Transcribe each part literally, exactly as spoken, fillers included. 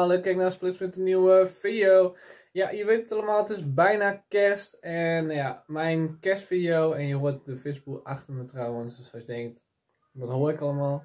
leuk kijk naar Splits met een nieuwe video. Ja, je weet het allemaal, het is bijna kerst. En ja, mijn kerstvideo. En je hoort de visboer achter me trouwens. Dus als je denkt, wat hoor ik allemaal?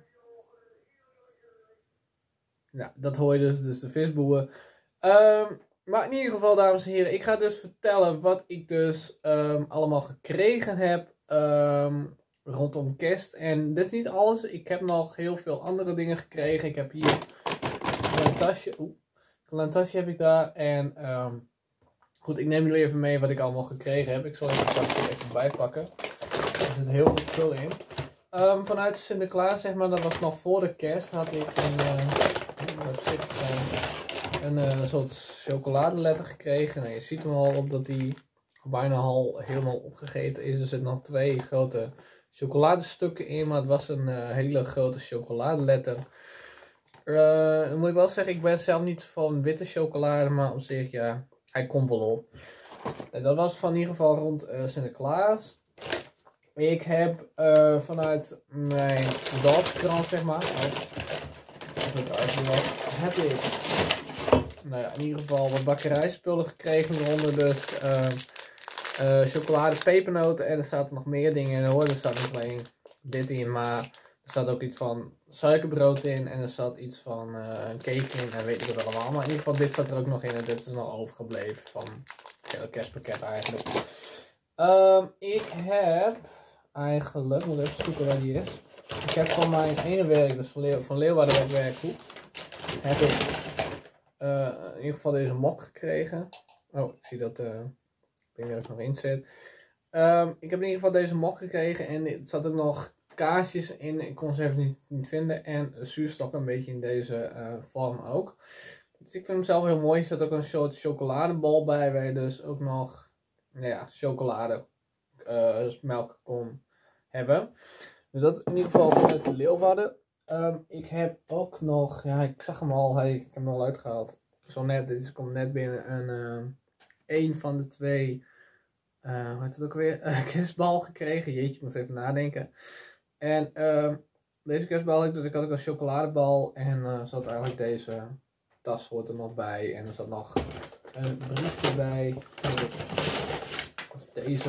Ja, dat hoor je dus, dus de visboer. Um, maar in ieder geval, dames en heren, ik ga dus vertellen wat ik dus um, allemaal gekregen heb um, rondom kerst. En dit is niet alles, ik heb nog heel veel andere dingen gekregen. Ik heb hier een klein tasje, oeh, een klein tasje heb ik daar. En um, goed, ik neem jullie even mee wat ik allemaal gekregen heb. Ik zal even het tasje even bijpakken. Er zit heel veel spul in. Um, vanuit Sinterklaas, zeg maar, dat was nog voor de kerst, had ik een, uh, een, uh, een soort chocoladeletter gekregen. Nou, je ziet hem al op dat die bijna al helemaal opgegeten is. Er zitten nog twee grote chocoladestukken in, maar het was een uh, hele grote chocoladeletter. Uh, dan moet ik wel zeggen, ik ben zelf niet van witte chocolade, maar op zich, ja, hij komt wel op. En dat was van in ieder geval rond uh, Sinterklaas. Ik heb uh, vanuit mijn dorpskrant, zeg maar, heb ik, nou ja, in ieder geval wat bakkerijspullen gekregen, waaronder dus uh, uh, chocolade, pepernoten en er zaten nog meer dingen in hoor. Er staat niet alleen dit in, maar er staat ook iets van suikerbrood in en er zat iets van uh, een cake in en weet ik het allemaal. Maar in ieder geval dit zat er ook nog in en dit is nog overgebleven van het hele kerstpakket eigenlijk. Um, ik heb eigenlijk, ik moet even zoeken waar die is. Ik heb van mijn ene werk, dus van, Leeuw, van Leeuwarden werkgroep, heb ik uh, in ieder geval deze mok gekregen. Oh, ik zie dat, uh, ik denk dat er nog in zit. Um, ik heb in ieder geval deze mok gekregen en er zat ook nog kaasjes in. Ik kon ze even niet, niet vinden. En zuurstok een beetje in deze uh, vorm ook. Dus ik vind hem zelf heel mooi. Er zit ook een soort chocoladebal bij, waar je dus ook nog, nou ja, chocolade uh, melk kon hebben. Dus dat in ieder geval vanuit de Leeuwarden. Um, ik heb ook nog, ja, ik zag hem al, hey, ik heb hem al uitgehaald. Zo net, dit komt net binnen een, uh, een van de twee, uh, hoe heet het ook weer, uh, kerstbal gekregen. Jeetje, ik moet even nadenken. En uh, deze kerstbal, dus ik had ook een chocoladebal en uh, zat eigenlijk deze tas hoort er nog bij. En er zat nog een briefje bij. Dat is deze.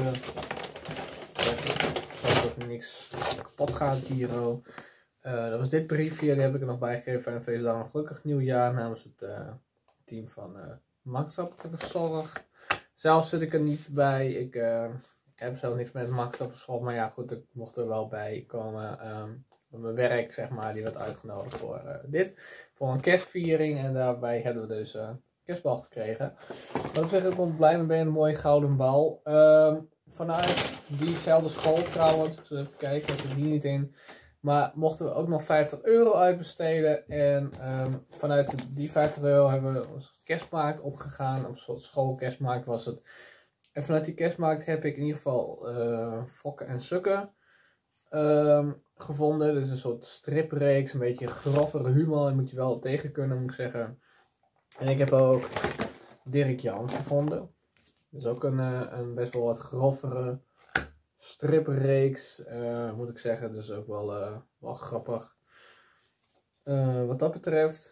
Dat er niks kapot gaat hier. Uh, dat was dit briefje, die heb ik er nog bijgegeven. Fijne feestdagen, een gelukkig nieuwjaar namens het uh, team van uh, maatschappelijke zorg. Zelf zit ik er niet bij. Ik uh, heb zelf niks met maatschappelijke zorg, maar ja goed, ik mocht er wel bij komen. Um, mijn werk, zeg maar, die werd uitgenodigd voor uh, dit. Voor een kerstviering en daarbij hebben we dus uh, kerstbal gekregen. Wat ik zeg, ik ben blij mee, ben een mooie gouden bal. Um, vanuit diezelfde school trouwens, ik zal even kijken, er zit hier niet in. Maar mochten we ook nog vijftig euro uitbesteden. En um, vanuit die vijftig euro hebben we onze kerstmarkt opgegaan. Of een soort schoolkerstmarkt was het. En vanuit die kerstmarkt heb ik in ieder geval uh, Fokken en Sukken um, gevonden. Dus een soort stripreeks, een beetje grovere humor. Dat moet je wel tegen kunnen, moet ik zeggen. En ik heb ook Dirk Jan gevonden. Dus ook een, uh, een best wel wat grovere stripreeks, uh, moet ik zeggen. Dus ook wel, uh, wel grappig. Uh, wat dat betreft.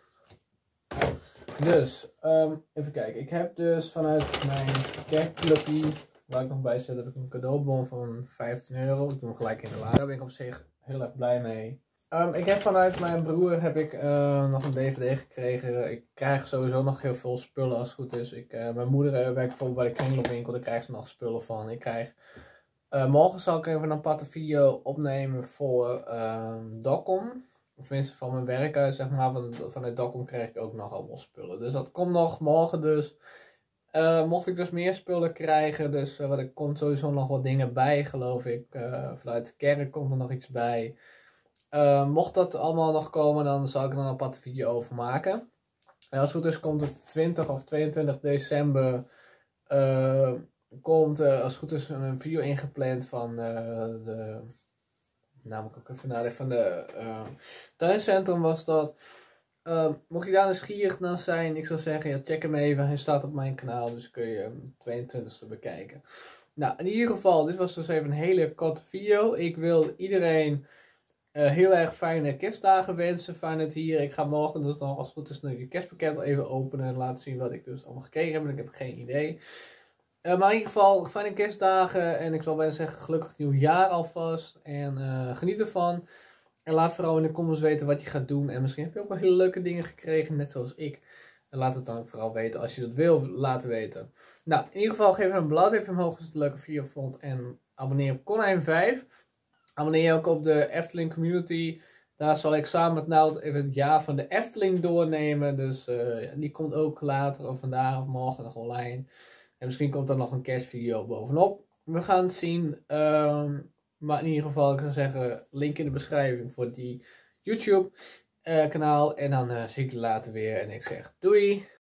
Dus, um, even kijken. Ik heb dus vanuit mijn kerkclubje, waar ik nog bij zit, heb ik een cadeaubon van vijftien euro. Ik doe hem gelijk in de la. Daar ben ik op zich heel erg blij mee. Um, ik heb vanuit mijn broer heb ik, uh, nog een D V D gekregen. Ik krijg sowieso nog heel veel spullen als het goed is. Ik, uh, mijn moeder uh, werkt bijvoorbeeld bij de kringloopwinkel. Daar krijgt ze nog spullen van. Ik krijg... Uh, morgen zal ik even een aparte video opnemen voor uh, Docom. Tenminste van mijn werk uit, zeg maar. Van, vanuit Docom krijg ik ook nog allemaal spullen. Dus dat komt nog morgen dus. Uh, mocht ik dus meer spullen krijgen. Dus uh, er komt sowieso nog wat dingen bij, geloof ik. Uh, vanuit de kerk komt er nog iets bij. Uh, mocht dat allemaal nog komen, dan zal ik er een aparte video over maken. En als het goed is, komt het twintig of tweeëntwintig december... Uh, komt uh, als het goed is een video ingepland van uh, de, namelijk ook even nadenken, van de uh, tuincentrum was dat. Uh, mocht je daar nieuwsgierig naar zijn, ik zou zeggen, ja, check hem even. Hij staat op mijn kanaal, dus kun je hem tweeëntwintigste bekijken. Nou, in ieder geval, dit was dus even een hele korte video. Ik wil iedereen Uh, heel erg fijne kerstdagen wensen vanuit hier. Ik ga morgen dus nog als het goed is het kerstpakket even openen en laten zien wat ik dus allemaal gekregen heb. En ik heb geen idee. Uh, maar in ieder geval fijne kerstdagen en ik zal bijna zeggen gelukkig nieuwjaar alvast. En uh, geniet ervan. En laat vooral in de comments weten wat je gaat doen. En misschien heb je ook wel hele leuke dingen gekregen, net zoals ik. En laat het dan vooral weten als je dat wil laten weten. Nou, in ieder geval geef even een blauwduimpje omhoog als je het een leuke video vond. En abonneer op Konijn vijf. Abonneer je ook op de Efteling Community. Daar zal ik samen met Nout even het jaar van de Efteling doornemen. Dus uh, die komt ook later of vandaag of morgen nog online. En misschien komt er nog een kerstvideo bovenop. We gaan het zien. Um, maar in ieder geval, ik zou zeggen, link in de beschrijving voor die YouTube uh, kanaal. En dan uh, zie ik je later weer. En ik zeg doei!